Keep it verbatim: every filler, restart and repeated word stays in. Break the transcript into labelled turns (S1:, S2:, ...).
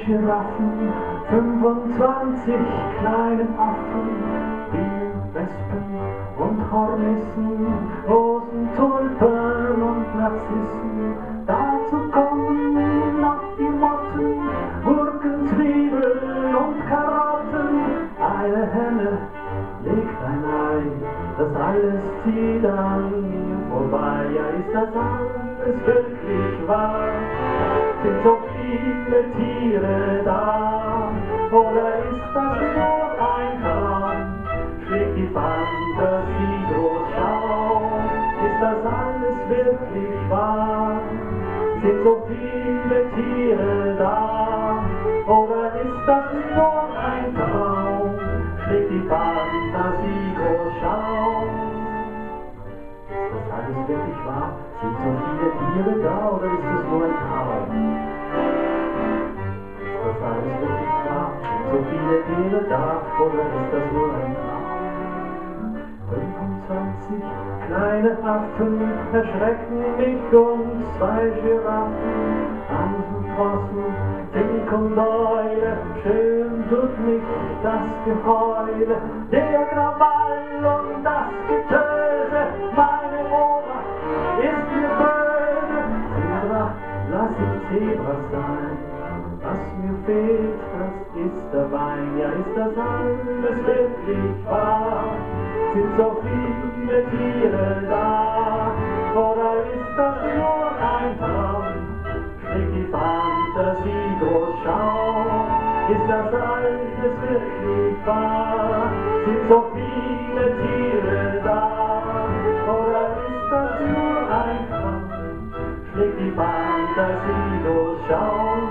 S1: Giraffen, fünfundzwanzig kleine Affen, Bienen, Wespen und Hornissen, Rosen, Tulpen und Narzissen. Dazu kommen noch die Motten, Gurken, Zwiebeln und Karotten. Eine Henne legt ein Ei, das alles zieht an mir vorbei. Ja, ist das alles wirklich wahr? Sind so viele Tiere da, oder ist das nur ein Traum? Schlägt die Fantasie groß Schaum? Ist das alles wirklich wahr? Sind so viele Tiere da, oder ist das nur ein Traum? Schlägt die Fantasie groß Schaum? Ist das alles wirklich wahr? Sind so viele Tiere da, oder ist das nur ein Traum? Ist das alles wirklich wahr? Sind so viele Tiere da, oder ist das nur ein Traum? fünfundzwanzig kleine Affen erschrecken mich und zwei Giraffen, Amseln, Possen, Fink und Eule, schön tut mich das Geheule, der Krawall und das Getöse, meine Oma ist mir böse. Zebra, lass ich Zebra sein, was mir fehlt, das ist der Wein. Ja, ist das alles wirklich wahr? Sind so viele Tiere da, oder ist das nur ein Traum? Schlägt die Fantasie groß Schaum? Ist das alles wirklich wahr? Sind so viele Tiere da, oder ist das nur ein Traum? Schlägt die Fantasie groß Schaum?